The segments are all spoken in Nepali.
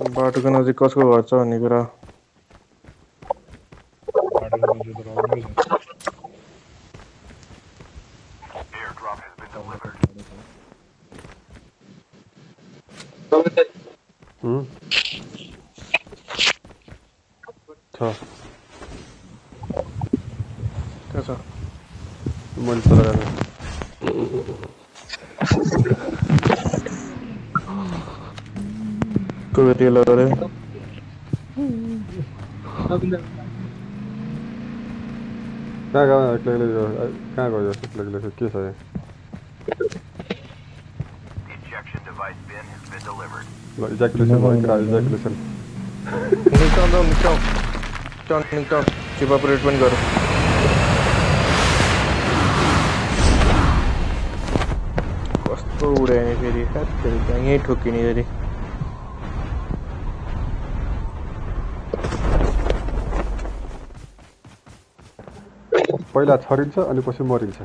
बाटोको नजिक कसको घर छ भन्ने कुरा बाटोको नजिक त रमाइलो छ छ के छ मैले चलाएको कोरेला गरे कहाँ गयो एक्लै कहाँ गयो एक्लै के छ यहाँ ल इज्याकुलेसन भयो केटा इज्याकुलेसन निकाल इभापोरेट पनि गर कस्तो उडायो नि फेरि यहीँ ठोकिने फेरि पहिला छरिन्छ अनि पछि मरिन्छ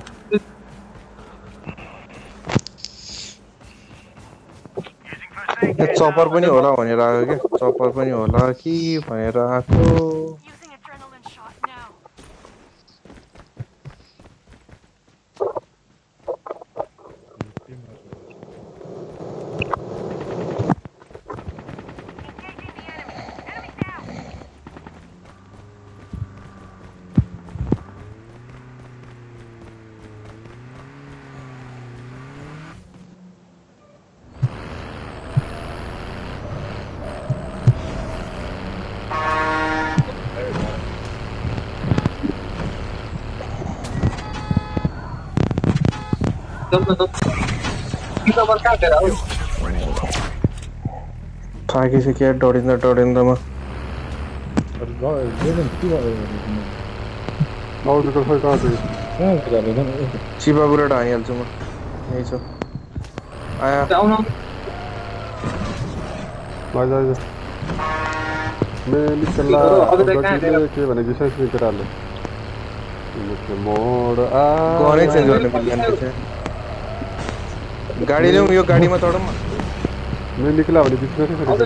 चपर पनि होला भनेर आयो के चपर पनि होला कि भनेर आएको थाकिसक्यो डढिँदामा चिपापुरेट हानिहाल्छु म यही छ आया के भने विशेष केटाहरूले गनै चेन्ज गर्ने मिल्दैन गाडी ल्याउँ यो गाडीमा चढौँ मैं निकला भने बिचमा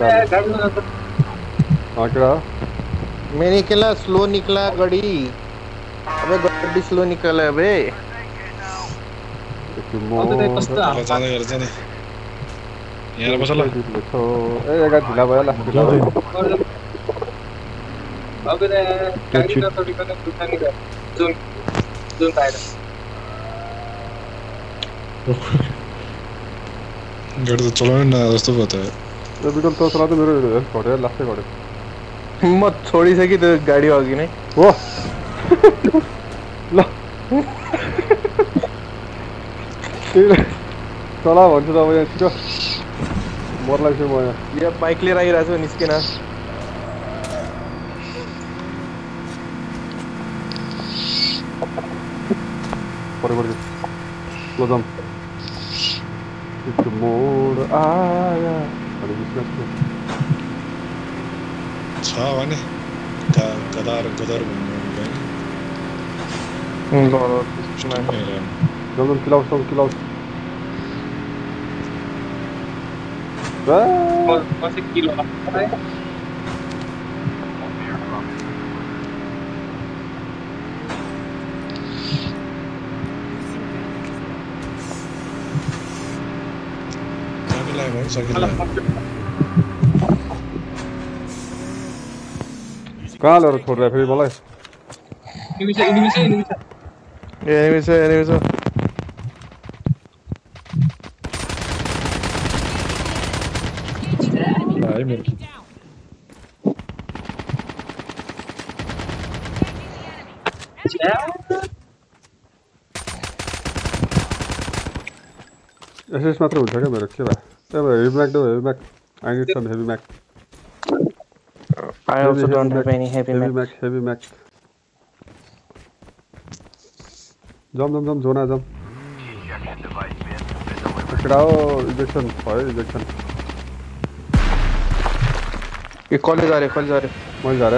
केटा मैं निकला स्लो निकला गाड़ी अबे गाड़ी स्लो निकला अबे जाने यहाँ बस ल ए गाडी ढिला भयो ल गाडी त चलाउनै न जस्तो भयो त बिटल त चलाउँदै मेरो घटेर लास्टै घट्यो म छोडिसकेँ त्यो गाडी अघि नै हो ल चला भन्छु त अब यहाँ छिटो मर्ला छु म यहाँ बाइक लिएर आइरहेको छु निस्किन परे ल जाम It's more आया अनि बिचमा छ भने गदार भन्नु जम किलाउस कति किलो कहाँ लिएर छोड्दा फेरि मलाई एनिमी छ एसएस मात्र हुन्छ क्या मेरो के भयो हेभी म्याक दो heavy mac I need some heavy mac I also don't have any heavy mac जम जोना जम केटा हो इजेक्सन भयो इजेक्सन ये कॉलेज आ रहे मैले जा रहे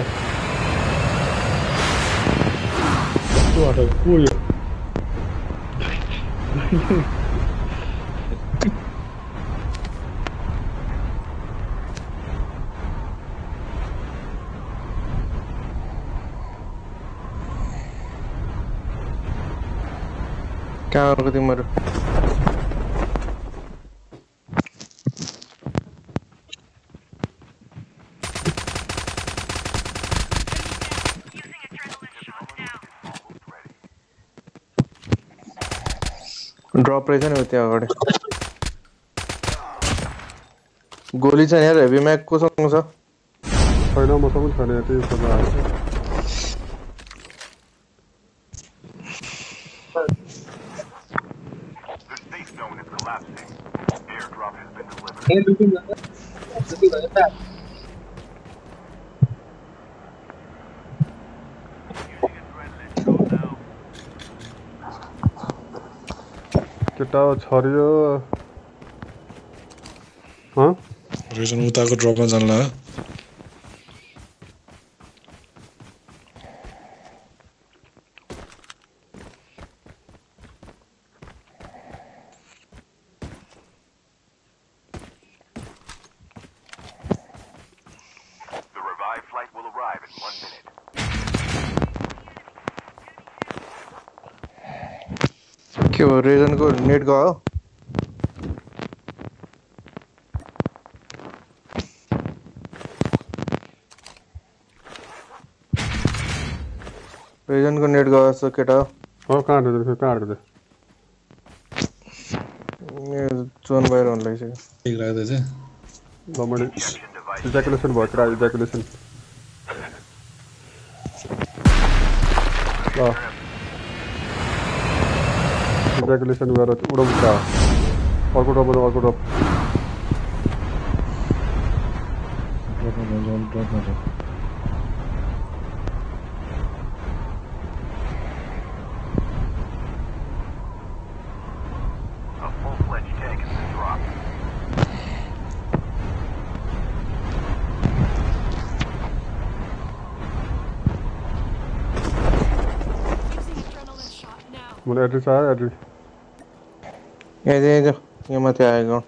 कहाँ हो तिमीहरू ड्रप रहेछ नि त्यहाँ अगाडि गोली छ यार हेभी म्याग कोसँग छ छैन मसँग छैन त्यही सबै आएको ए लुटिङ गर्छ जति भयो त केटा छरियो ह रिजन उताको ड्रपमा जान्ला के हो रेजनको नेट गयो रेजनको नेट गयो सो केटा हो कहाँ अड्दै जोन बाहिर हुन लागिसक्यो ठीक लाग्दैछ ल मैले इज्याकुलेसन भयो केटा इज्याकुलेसन ल इज्याकुलेसन गरेर उडाउँछ अर्को ड्रप मैले एड्रेस आयो एड्रेस यहाँ माथि आएको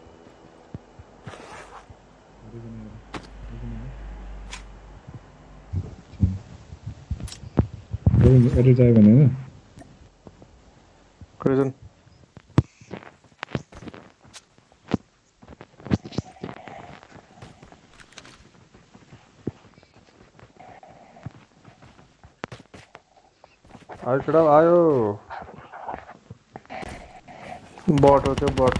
एड्रेस आयो भने हैन रेजन आयो केटा आयो बट हो त्यो बट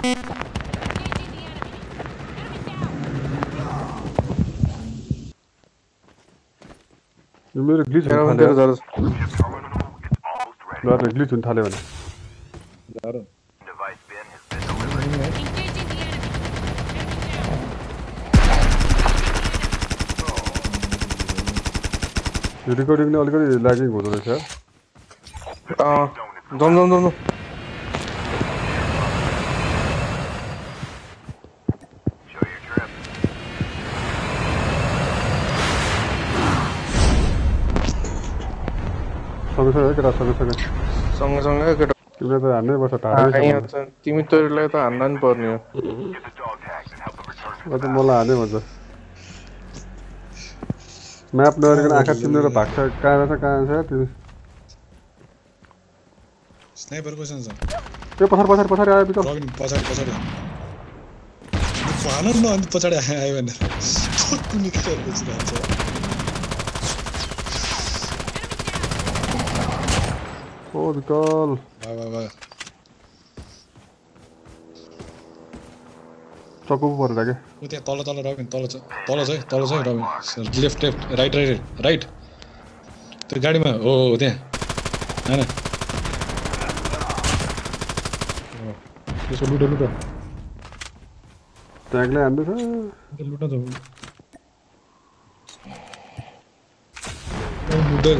यो मेरो ग्लिच हुन थाल्यो ग्लिच हुन थाल्यो भने यो रेकर्डिङ नै अलिकति ल्यागिङ हुँदो रहेछ जम सँगसँगै केटा सँगसँगै केटा तिमीले त हान्नै पर्छ टाढै तिमी तोरीलाई त हान्न नि पर्ने हो त मलाई हान्नै भन्छ म्याप नहेरिकन आँखा चिम्लेर भाग्छ कहाँ छ तिमी स्नाइपर कोसँग छ त्यो पछाडि आयो बिकल रबिन पछाडि फानो न अनि पछाडि आयो भने कुनी खेल बसिरहेछ ओ बिकल वा चक्कु परेर के उ त्यहाँ तल रबिन तल छ है रबिन लेफ्ट राइट त्यो गाडीमा हो त्यहाँ हैन त्यसो लुट ट्यागले हान्दैछ लुट्न त लुट्दै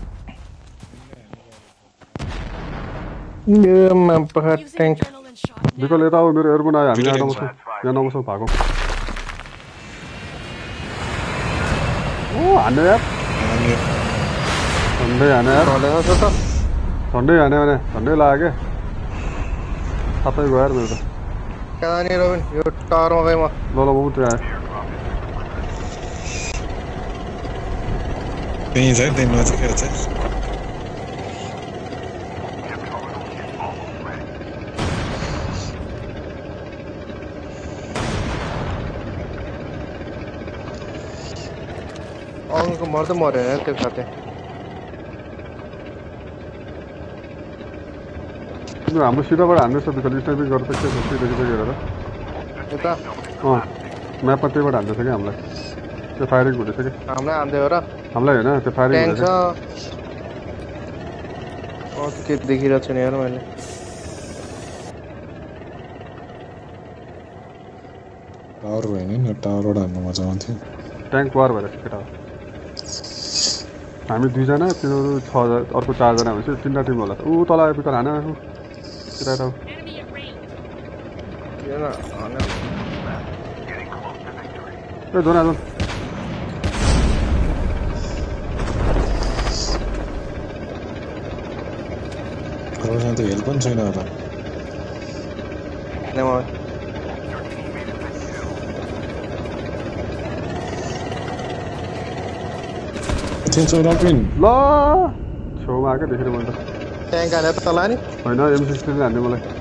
ट्याङ्क बिकल यता आऊ मेरो एयरपोर्ट आयो हामी यहाँ नबसौँ भएको ओ हान्ने यार झन्डै हाने भने झन्डै लाग्यो क्या सातै गयो यार मेरो त कहाँनिर यो टावरमा गएँ म ल म उठ्दै आएँ त्यही छ त्यही नजिकै छ अङ्क मर्दै मरेन त्यो साथै तिम्रो हाम्रो सिधाबाट हान्दैछ बिकल स्नाइपिङ गर्दा के छ सिधै हेरेर यता म्यापमा त्यहीबाट हान्दैछ कि हामीलाई त्यो फायरिङ हुँदैछ कि हामीलाई हान्दै हो र हामीलाई होइन त्यो फायरिङ ट्याङ्क छ हुँदैछ के देखिरहेको छैन यार मैले टावर भएन नि टावरबाट हान्नु मजा आउँथ्यो ट्याङ्क वार भएर केटा हो हामी 2 जना तिनीहरू 6 अर्को 4 जना भनेपछि 3टा टिम होला ऊ तल बिकल हान केटा ए जोना जोन घरसँग त हेल्प पनि छैन होला त्यहाँ छ रबिन ल छेउमा आएको देखेर मैले ट्याङ्क हाने त तल नि होइन M16 हान्ने मलाई